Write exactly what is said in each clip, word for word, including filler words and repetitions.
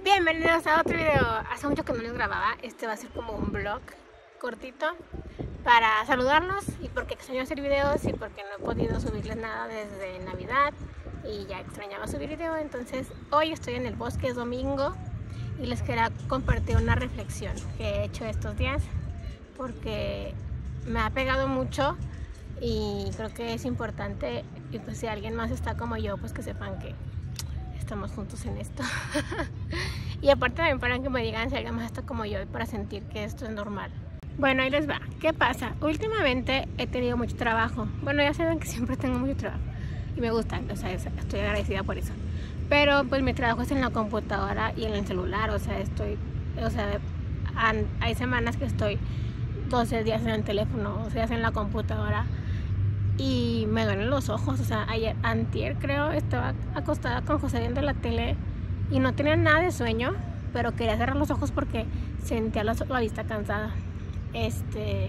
Bienvenidos a otro video. Hace mucho que no les grababa. Este va a ser como un vlog cortito para saludarlos y porque extraño hacer videos y porque no he podido subirles nada desde Navidad y ya extrañaba subir video. Entonces hoy estoy en el bosque, es domingo, y les quería compartir una reflexión que he hecho estos días porque me ha pegado mucho y creo que es importante, y pues si alguien más está como yo, pues que sepan que estamos juntos en esto. Y aparte también para que me digan si alguien más está como yo, para sentir que esto es normal. Bueno, ahí les va. ¿Qué pasa? Últimamente he tenido mucho trabajo. Bueno, ya saben que siempre tengo mucho trabajo y me gusta, o sea, estoy agradecida por eso. Pero pues mi trabajo es en la computadora y en el celular, o sea, estoy, o sea, hay semanas que estoy doce días en el teléfono, o sea, en la computadora. Y me duelen los ojos, o sea, ayer, antier creo, estaba acostada con José viendo la tele y no tenía nada de sueño, pero quería cerrar los ojos porque sentía la, la vista cansada. Este,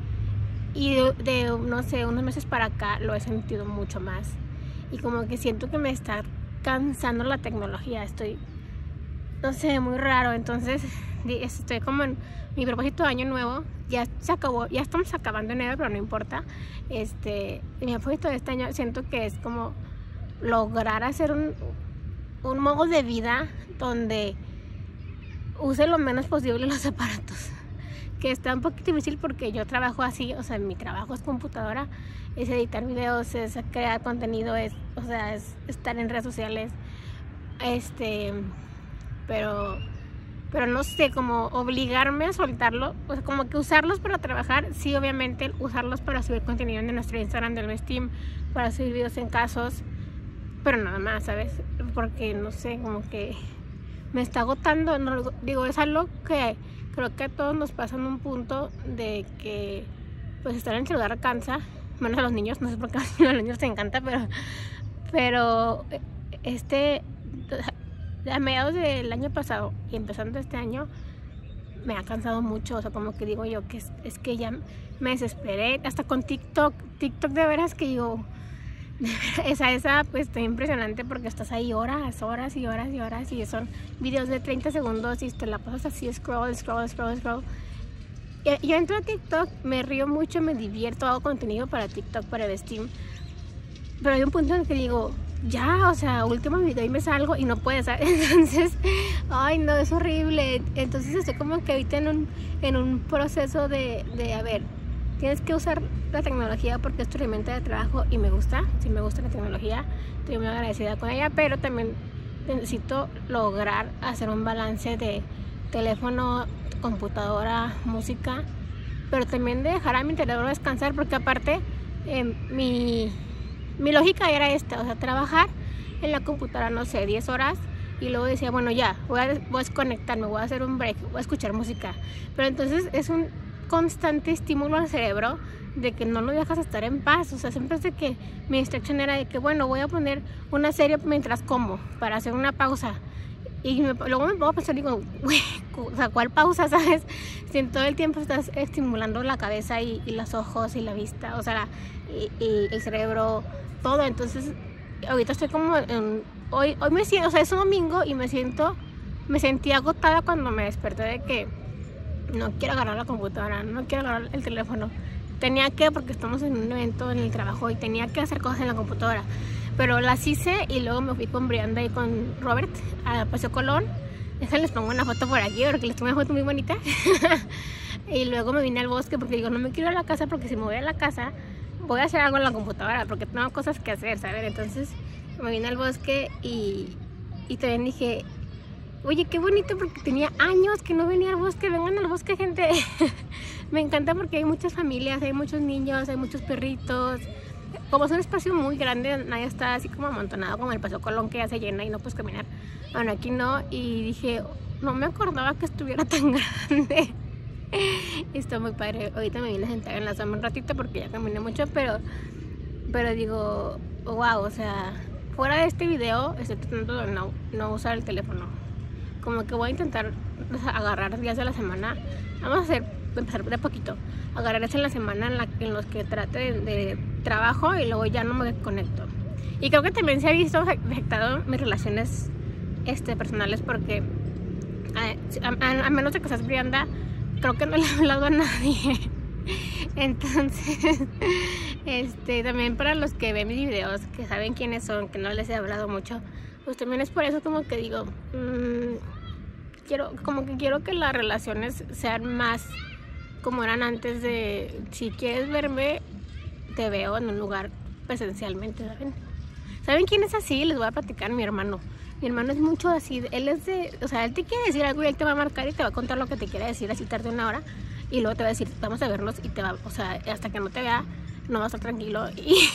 y de, de, no sé, unos meses para acá lo he sentido mucho más. Y como que siento que me está cansando la tecnología, estoy, no sé, muy raro. Entonces, estoy como en mi propósito de año nuevo. Ya se acabó, ya estamos acabando enero, pero no importa. Este, mi propósito de este año siento que es como lograr hacer un, un modo de vida donde use lo menos posible los aparatos. Que está un poquito difícil porque yo trabajo así, o sea, mi trabajo es computadora, es editar videos, es crear contenido, es, o sea, es estar en redes sociales. Este, pero... pero no sé, como obligarme a soltarlo, o sea, como que usarlos para trabajar, sí, obviamente, usarlos para subir contenido en nuestro Instagram del Steam, para subir videos en casos, pero nada más, ¿sabes? Porque, no sé, como que me está agotando, no, digo, es algo que creo que a todos nos pasa en un punto de que, pues, estar en el celular cansa, menos a los niños, no sé por qué a los niños les encanta, pero, pero, este... a mediados del año pasado y empezando este año me ha cansado mucho, o sea, como que digo yo que es, es que ya me desesperé, hasta con TikTok, TikTok de veras que yo, esa, esa, pues está impresionante porque estás ahí horas, horas y horas y horas y son videos de treinta segundos y te la pasas así, scroll, scroll, scroll, scroll. Y yo entro a TikTok, me río mucho, me divierto, hago contenido para TikTok, para el Steam, pero hay un punto en el que digo, ya, o sea, último video y me salgo y no puedo, ¿sabes? Entonces, ay no, es horrible. Entonces estoy como que ahorita en un, en un proceso de, de, a ver, tienes que usar la tecnología porque es tu herramienta de trabajo y me gusta, sí me gusta la tecnología, estoy muy agradecida con ella, pero también necesito lograr hacer un balance de teléfono, computadora, música, pero también de dejar a mi cerebro descansar porque aparte eh, mi... mi lógica era esta, o sea, trabajar en la computadora, no sé, diez horas y luego decía, bueno, ya, voy a, voy a desconectarme, voy a hacer un break, voy a escuchar música. Pero entonces es un constante estímulo al cerebro de que no lo dejas estar en paz, o sea, siempre es de que mi distracción era de que, bueno, voy a poner una serie mientras como, para hacer una pausa. Y me, luego me pongo a pensar, digo, güey, o sea, ¿cuál pausa, sabes? Si en todo el tiempo estás estimulando la cabeza y, y los ojos y la vista, o sea, la, y, y el cerebro, todo. Entonces, ahorita estoy como, en, hoy, hoy me siento, o sea, es un domingo y me siento, me sentí agotada cuando me desperté de que no quiero agarrar la computadora, no quiero agarrar el teléfono. Tenía que, porque estamos en un evento en el trabajo y tenía que hacer cosas en la computadora. Pero las hice y luego me fui con Brianda y con Robert a Paseo Colón. Déjenles pongo una foto por aquí porque les tomé una foto muy bonita. Y luego me vine al bosque porque digo, no me quiero ir a la casa porque si me voy a la casa voy a hacer algo en la computadora porque tengo cosas que hacer, ¿saben? Entonces me vine al bosque y, y también dije, oye, qué bonito porque tenía años que no venía al bosque, vengan al bosque, gente. Me encanta porque hay muchas familias, hay muchos niños, hay muchos perritos. Como es un espacio muy grande, nadie está así como amontonado como el Paseo Colón que ya se llena y no puedes caminar. Bueno, aquí no, y dije, no me acordaba que estuviera tan grande. Y está muy padre. Ahorita me vine a sentar en la sombra un ratito porque ya caminé mucho, pero, pero digo, wow, o sea, fuera de este video estoy tratando de no, no usar el teléfono. Como que voy a intentar agarrar días de la semana. Vamos a hacer, empezar de poquito. Agarrar días en la semana en, la, en los que trate de, de trabajo y luego ya no me desconecto. Y creo que también se ha visto afectado mis relaciones este, personales porque a, a, a menos de que seas Brianda, creo que no le he hablado a nadie. Entonces, este, también para los que ven mis videos, que saben quiénes son, que no les he hablado mucho, pues también es por eso como que digo, mmm, quiero, como que quiero que las relaciones sean más como eran antes de, si quieres verme, te veo en un lugar presencialmente, ¿saben? ¿Saben quién es así? Les voy a platicar. Mi hermano. Mi hermano es mucho así, él es de, o sea, él te quiere decir algo y él te va a marcar y te va a contar lo que te quiere decir así tarde una hora y luego te va a decir, vamos a vernos y te va, o sea, hasta que no te vea, no va a estar tranquilo y,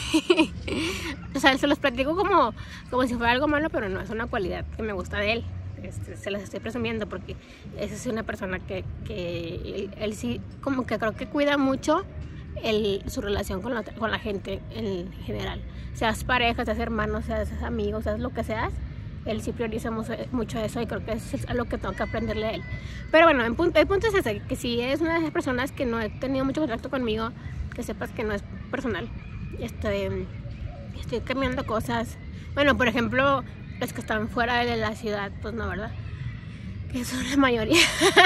o sea, se los platico como, como si fuera algo malo, pero no, es una cualidad que me gusta de él. Este, se las estoy presumiendo porque esa es una persona que, que él, él sí, como que creo que cuida mucho el, su relación con la, con la gente en general, seas pareja, seas hermano, seas amigo, seas lo que seas, él sí prioriza mucho, mucho eso y creo que eso es algo que tengo que aprenderle a él. Pero bueno, el punto, el punto es ese, que si eres una de esas personas que no he tenido mucho contacto conmigo, que sepas que no es personal. Estoy, estoy cambiando cosas, bueno, por ejemplo, los que están fuera de la ciudad, pues no, ¿verdad? Que son la mayoría.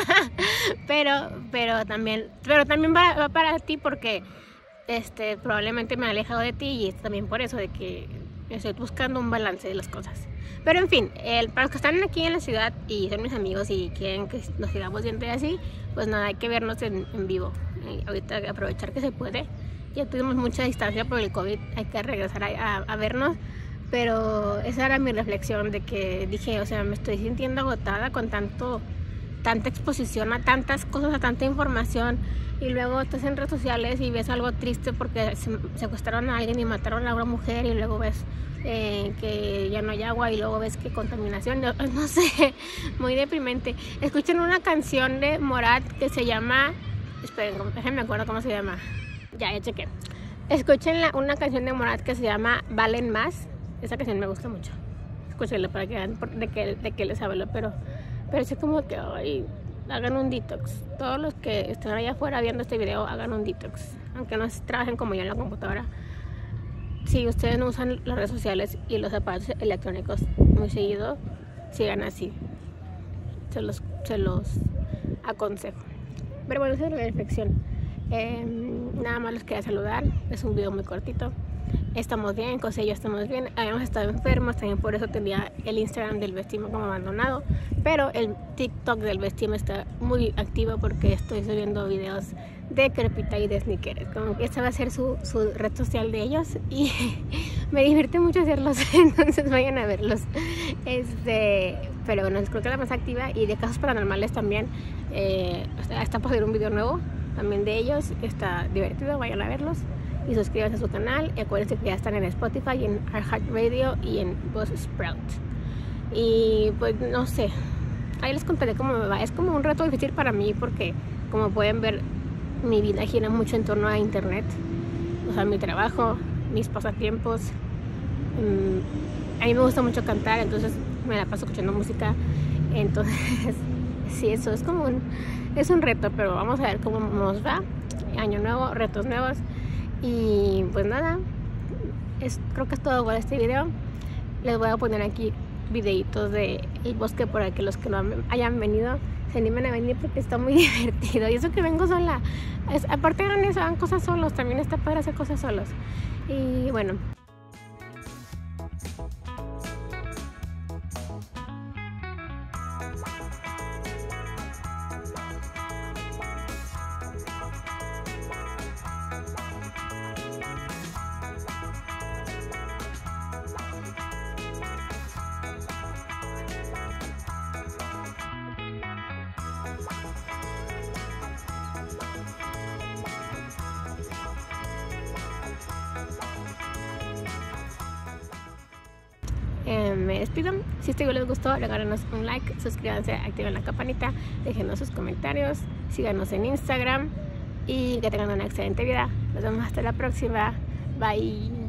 pero, pero también, pero también va, va para ti porque este, probablemente me he alejado de ti y es también por eso de que estoy buscando un balance de las cosas. Pero en fin, el, para los que están aquí en la ciudad y son mis amigos y quieren que nos sigamos viendo así, pues nada, hay que vernos en, en vivo. Y ahorita aprovechar que se puede. Ya tuvimos mucha distancia por el COVID, hay que regresar a, a, a vernos. Pero esa era mi reflexión de que dije, o sea, me estoy sintiendo agotada con tanto, tanta exposición a tantas cosas, a tanta información. Y luego estás en redes sociales y ves algo triste porque se secuestraron a alguien y mataron a una mujer. Y luego ves eh, que ya no hay agua y luego ves que contaminación, no, no sé, muy deprimente. Escuchen una canción de Morat que se llama, esperen, déjenme acuerdo cómo se llama. Ya, ya chequé. Escuchen la, una canción de Morat que se llama Valen Más. Esa canción me gusta mucho. Escúchenla para que vean de qué, de qué les hablo. Pero, pero es como que ay, hagan un detox. Todos los que están allá afuera viendo este video, hagan un detox. Aunque no trabajen como yo en la computadora. Si ustedes no usan las redes sociales y los aparatos electrónicos muy seguido, sigan así. Se los, se los aconsejo. Pero bueno, esa es la reflexión. Eh, nada más les quería saludar. Es un video muy cortito. Estamos bien, José y yo estamos bien. Habíamos estado enfermos, también por eso tenía el Instagram del Vestimo como abandonado. Pero el TikTok del Vestimo está muy activo porque estoy subiendo videos de Crepita y de Sneakers. Como que esta va a ser su, su red social de ellos y me divierte mucho hacerlos, entonces vayan a verlos. Este, pero bueno, creo que es la más activa y de casos paranormales también. Eh, está por hacer un video nuevo también de ellos, está divertido, vayan a verlos. Y suscríbanse a su canal y acuérdense que ya están en Spotify, en iHeartRadio y en Buzzsprout. Y pues no sé, ahí les contaré cómo me va. Es como un reto difícil para mí porque como pueden ver mi vida gira mucho en torno a internet. O sea, mi trabajo, mis pasatiempos. A mí me gusta mucho cantar, entonces me la paso escuchando música. Entonces sí, eso es como un, es un reto, pero vamos a ver cómo nos va. Año nuevo, retos nuevos. Y pues nada, es, creo que es todo por este video. Les voy a poner aquí videitos del bosque para que los que no hayan venido se animen a venir porque está muy divertido. Y eso que vengo sola, es, aparte de eso, hagan cosas solos, también está padre hacer cosas solos. Y bueno. Eh, me despido. Si este video les gustó, regálenos un like, suscríbanse, activen la campanita, déjenos sus comentarios, síganos en Instagram y que tengan una excelente vida. Nos vemos hasta la próxima. Bye.